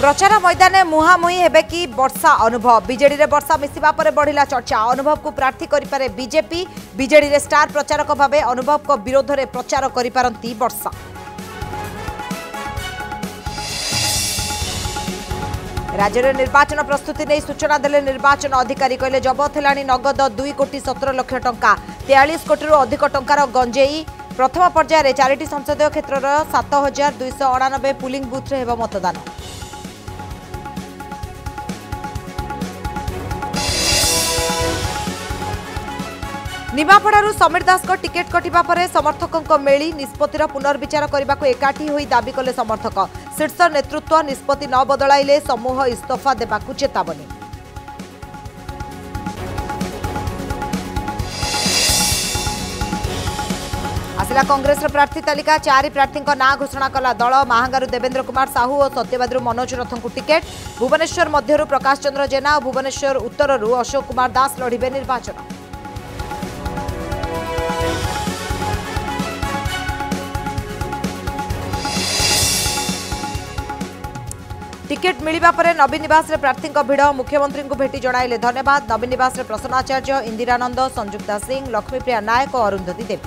प्रचार मैदान मुहांमुही हेबे कि वर्षा अनुभव बीजेडी रे वर्षा मिसिबा परे बढ़िला चर्चा। अनुभव को प्रार्थी करिपारे बीजेपी। बीजेडी रे स्टार प्रचारक भावे अनुभव को विरोध रे प्रचार करिपारंती वर्षा। राज्य में निर्वाचन प्रस्तुति नहीं सूचना देले निर्वाचन अधिकारी कहले जबत हेलानी नगद 2,17,00,000 टंका 43 कोटी अधिक टंकार गंजेई। प्रथम पर्यायर 4टी संसदीय क्षेत्र 7,298 पुलिंग बूथ रे हेबो मतदान। निमापड़ारू समीर दास को टिकेट कटिबा परे समर्थकों मेली निष्पत्तिर पुनर्विचार करने को एकाठी होई दाबी कले समर्थक। शीर्ष नेतृत्व निष्पत्ति न बदलाइले समूह इस्तीफा देबाकू चेतावनी। आसिला कांग्रेस प्रार्थी तालिका 4 प्रार्थी ना घोषणा कला दल। महांगारू देवेंद्र कुमार साहू और सत्यवादी मनोज रथ को टिकेट। भुवनेश्वर मध्यरू प्रकाश चंद्र जेना और भुवनेश्वर उत्तररू अशोक कुमार दास लड़िबे निर्वाचन। टिकेट मिलिबा परे नवीन निवास रे प्रार्थी भिड़। मुख्यमंत्री को भेटी जणाइले धन्यवाद। नवीन निवास रे प्रसन्नाचार्य, इंदिरानंद, संजुक्ता सिंह, लक्ष्मीप्रिया नायक और अरुंधति देवी।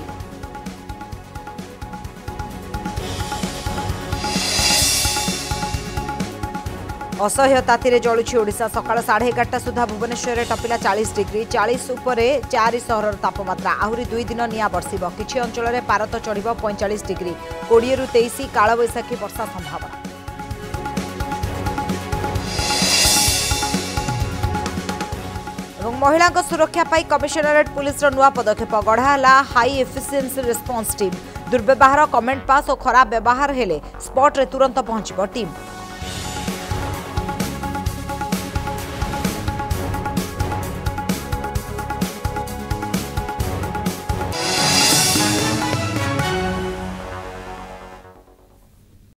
असह्य ताती जलुछि ओडिशा। सकाळ 11:30 सुधा भुवनेश्वर टपिला 40 डिग्री। 40 उपरे 4 सहर तापमात्रा। आहुरी 2 दिन निया बर्षिब। किछि अंचल रे पारत चढ़िब 45 डिग्री। 20 रु 23 कालबैशाखी वर्षा संभावना। महिला सुरक्षा पाई कमिशनरेट पुलिस नुआ पदक्षेप गढ़ाला। High efficiency response team. दुर्व्यवहार, कमेंट पास और खराब व्यवहार हेले स्पॉट रे तुरंत पहुंचब टीम।